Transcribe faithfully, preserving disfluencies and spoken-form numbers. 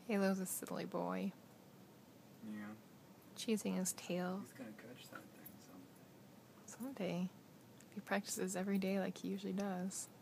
Halo's a silly boy. Yeah. Chasing his tail. He's gonna catch that thing someday. Someday. If he practices every day like he usually does.